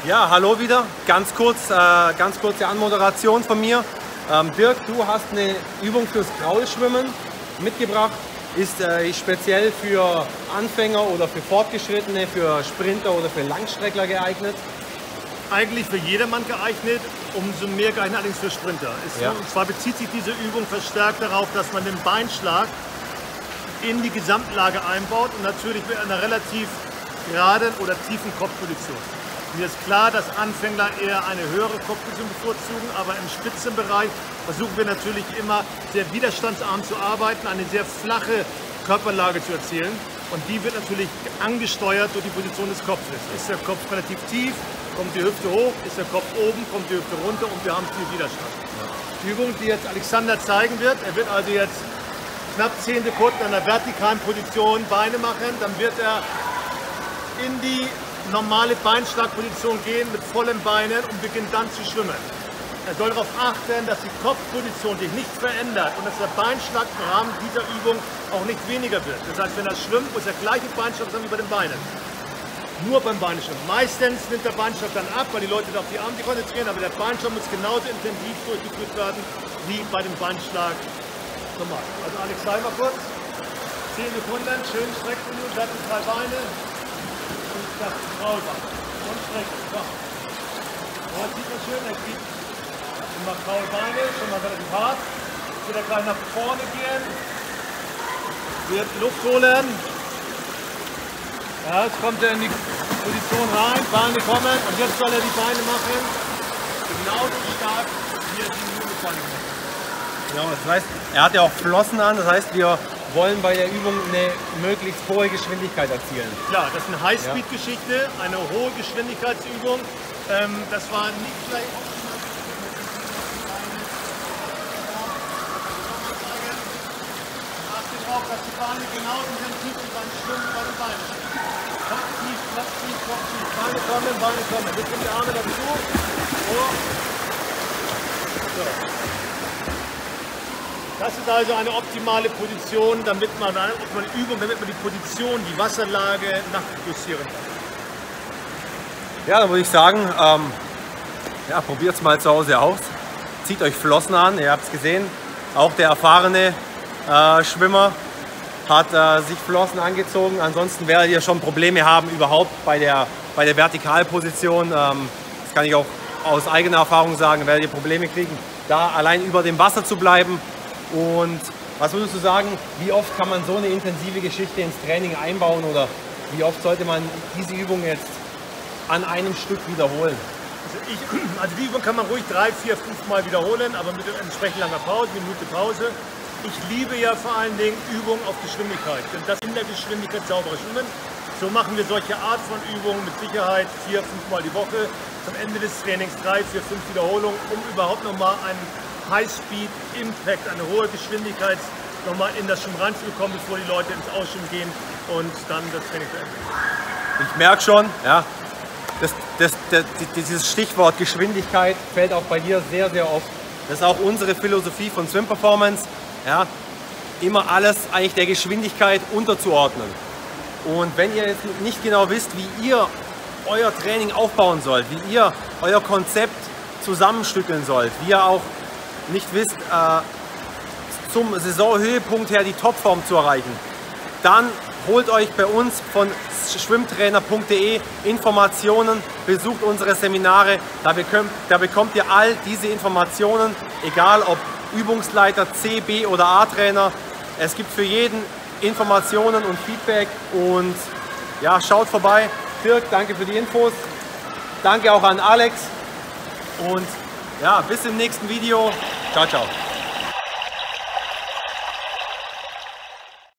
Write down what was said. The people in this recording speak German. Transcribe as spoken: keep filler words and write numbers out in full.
Ja, hallo wieder. Ganz kurz, äh, ganz kurze Anmoderation von mir. Ähm, Dirk, du hast eine Übung fürs Kraulschwimmen mitgebracht. Ist äh, speziell für Anfänger oder für Fortgeschrittene, für Sprinter oder für Langstreckler geeignet? Eigentlich für jedermann geeignet, umso mehr geeignet allerdings für Sprinter. Ist Ja. so, und zwar bezieht sich diese Übung verstärkt darauf, dass man den Beinschlag in die Gesamtlage einbaut und natürlich mit einer relativ geraden oder tiefen Kopfposition. Mir ist klar, dass Anfänger eher eine höhere Kopfposition bevorzugen, aber im Spitzenbereich versuchen wir natürlich immer sehr widerstandsarm zu arbeiten, eine sehr flache Körperlage zu erzielen. Und die wird natürlich angesteuert durch die Position des Kopfes. Ist der Kopf relativ tief, kommt die Hüfte hoch, ist der Kopf oben, kommt die Hüfte runter und wir haben viel Widerstand. Die Übung, die jetzt Alexander zeigen wird, er wird also jetzt knapp zehn Sekunden in einer vertikalen Position Beine machen, dann wird er in die normale Beinschlagposition gehen mit vollen Beinen und beginnt dann zu schwimmen. Er soll darauf achten, dass die Kopfposition sich nicht verändert und dass der Beinschlag im Rahmen dieser Übung auch nicht weniger wird. Das heißt, wenn er schwimmt, muss er gleiche Beinschlag sein wie bei den Beinen. Nur beim Beinschlag. Meistens nimmt der Beinschlag dann ab, weil die Leute auf die Arme konzentrieren, aber der Beinschlag muss genauso intensiv durchgeführt werden wie bei dem Beinschlag normal. Also Alex, sei mal kurz. zehn Sekunden, schön strecken, vertikal Beine. Und das Kraulband. Und strecken. So. Jetzt sieht man schön, er geht immer Kraulbeine, schon mal relativ hart. Jetzt wird er gleich nach vorne gehen. Wird Luft holen. Ja, jetzt kommt er in die Position rein, Beine kommen und jetzt soll er die Beine machen. Genauso stark, wie er die Mühlbeine macht. Ja, das heißt, er hat ja auch Flossen an, das heißt, wir wollen bei der Übung eine möglichst hohe Geschwindigkeit erzielen. Klar, das ist eine Highspeed-Geschichte, eine hohe Geschwindigkeitsübung. Ähm, das war nicht gleich optimal. Achte darauf, dass die Beine genauso intensiv wie beim Schwimmen bei den Beinen. Kopf tief, Kopf tief, Kopf tief. Beine kommen, Beine kommen. Jetzt sind die Arme dazu. So. So. Das ist also eine optimale Position, damit man eine optimale Übung, damit man die Position, die Wasserlage nachjustieren kann. Ja, dann würde ich sagen, ähm, ja, probiert es mal zu Hause aus. Zieht euch Flossen an, ihr habt es gesehen. Auch der erfahrene äh, Schwimmer hat äh, sich Flossen angezogen. Ansonsten werdet ihr schon Probleme haben überhaupt bei der, bei der Vertikalposition. Ähm, das kann ich auch aus eigener Erfahrung sagen, werdet ihr Probleme kriegen, da allein über dem Wasser zu bleiben. Und was würdest du sagen, wie oft kann man so eine intensive Geschichte ins Training einbauen oder wie oft sollte man diese Übung jetzt an einem Stück wiederholen? Also, ich, also die Übung kann man ruhig drei, vier, fünf Mal wiederholen, aber mit entsprechend langer Pause, Minute Pause. Ich liebe ja vor allen Dingen Übungen auf Geschwindigkeit, denn das in der Geschwindigkeit sauberer Schwimmen. So machen wir solche Art von Übungen mit Sicherheit vier, fünf Mal die Woche. Zum Ende des Trainings drei, vier, fünf Wiederholungen, um überhaupt nochmal einen High-Speed-Impact, eine hohe Geschwindigkeit nochmal in das Schwimmen reinzubekommen, bevor die Leute ins Ausschwimmen gehen und dann das Training beenden. Ich merke schon, ja, das, das, das, dieses Stichwort Geschwindigkeit fällt auch bei dir sehr, sehr oft. Das ist auch unsere Philosophie von Swim Performance, ja, immer alles eigentlich der Geschwindigkeit unterzuordnen. Und wenn ihr jetzt nicht genau wisst, wie ihr euer Training aufbauen sollt, wie ihr euer Konzept zusammenstückeln sollt, wie ihr auch nicht wisst, äh, zum Saisonhöhepunkt her die Topform zu erreichen, dann holt euch bei uns von schwimmtrainer punkt de Informationen, besucht unsere Seminare, da bekommt, da bekommt ihr all diese Informationen, egal ob Übungsleiter, C, B oder A-Trainer. Es gibt für jeden Informationen und Feedback und ja, schaut vorbei. Dirk, danke für die Infos. Danke auch an Alex und ja, bis im nächsten Video. Ciao, ciao.